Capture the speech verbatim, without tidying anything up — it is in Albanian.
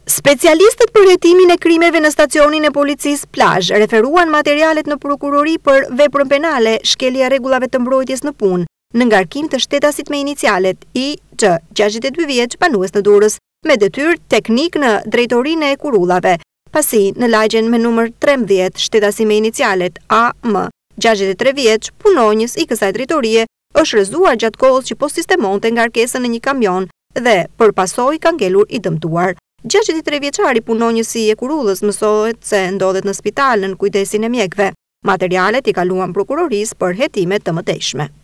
Specialistët për hetimin e krimeve në stacionin e policisë Plazh referuan materialet në prokurori për veprën penale, shkelja rregullave të mbrojtjes në punë, në ngarkim të shtetasit me inicialet I Q, gjashtëdhjetë e dy vjeç, banues në Durrës, me detyrë teknik në drejtorinë e kurullave, pasi në lagjen me numër trembëdhjetë, shtetasi me inicialet A M, gjashtëdhjetë e tre vjeç, punonjës I kësaj drejtorie, është rrëzuar gjatë kohës që po sistemonte ngarkesën në një kamion dhe për pasojë ka ngelur I dëmtuar. gjashtëdhjetë e tre vjeçari punonjësi e kurullës mësohet se ndodhet në spital në kujdesin e mjekëve. Materialet I kaluan prokurorisë për hetime të mëtejshme.